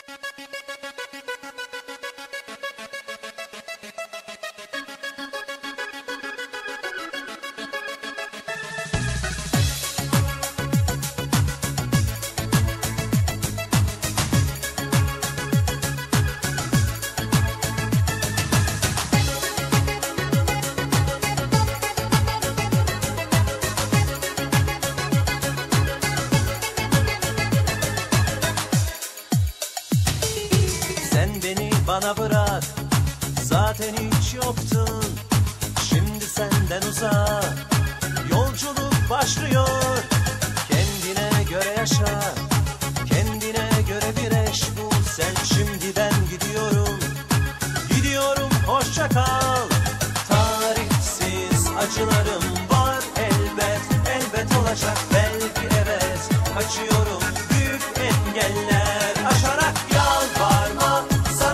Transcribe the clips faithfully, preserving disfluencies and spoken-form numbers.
Bana bırak, zaten hiç yoktun. Şimdi senden uzak, yolculuk başlıyor. Kendine göre yaşa, kendine göre bir eş bul. Sen şimdi ben gidiyorum, gidiyorum hoşça kal. Tarifsiz acılarım var elbet, elbet olacak belki evet. Kaçıyorum büyük engeller aşarak, yalvarma.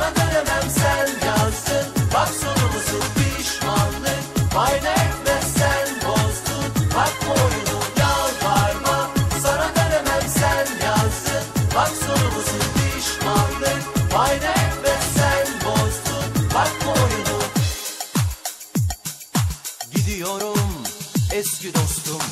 Bak sonumuzu pişmanlık, fayda etmez sen bozdun. Bakma oyunu, yalvarma, sana dönemem sen yazdın. Bak sonumuzu pişmanlık, fayda etmez sen bozdun. Bakma oyunu. Gidiyorum eski dostum.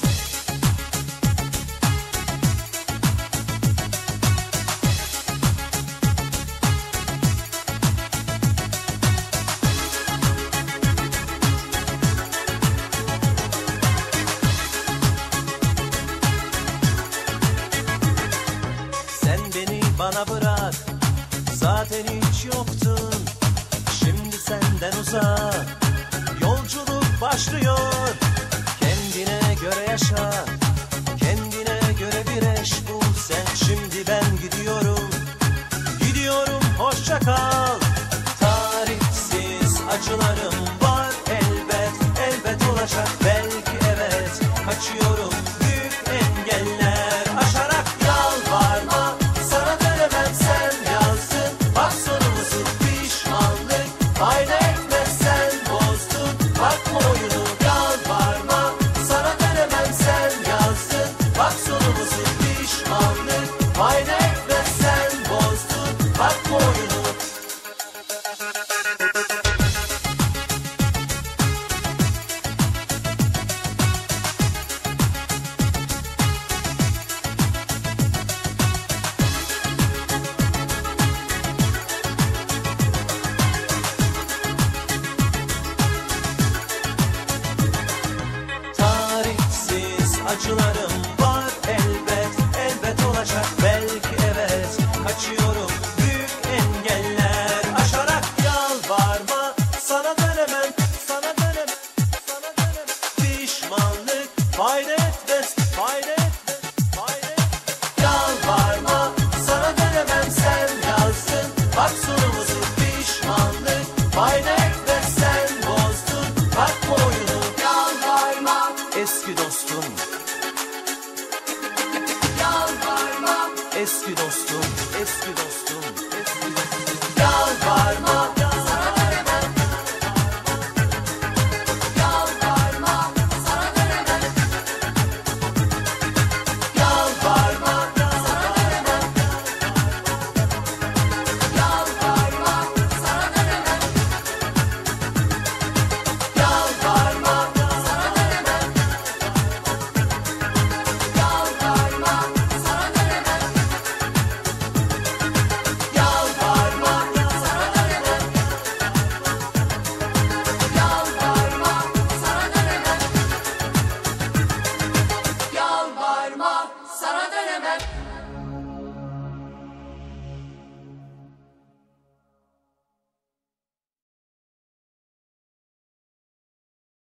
Bana bırak, zaten hiç yoktun. Şimdi senden uzak, yolculuk başlıyor. Kendine göre yaşa, kendine göre bir eş bul. Sen şimdi ben gidiyorum, gidiyorum hoşça kal. Tarifsiz acılarım var elbet, elbet olacak belki evet. Kaçıyorum büyük engeller aşarak, yalvarma. Sen yazdın, bak sonumuzu pişmanlık, fayda etmez sen bozdun. Bakma oyunu, yalvarma, sana dönemem sen yazdın. Bak sonumuzu pişmanlık, fayda etmez sen bozdun. Bakma oyunu. Acılarım var elbet, elbet olacak belki evet. Kaçıyorum büyük engeller aşarak, yalvarma. Sana dönemem, sana dönemem, sana dönemem. Pişmanlık, fayda etmez, fayda etmez, fayda etmez. Yalvarma, sana dönemem sen yazdın. Bak sonumuzu pişmanlık, fayda etmez sen bozdun. Bakma oyunu, yalvarma. Eski dostum, eski dostum, eski dostum, eski dostum. Yalvarma, sana dönemem. Yalvarma, sana dönemem. Yalvarma, sana dönemem. Yalvarma, sana dönemem. Yalvarma, sana dönemem. Yalvarma, sana dönemem. Yalvarma, sana dönemem.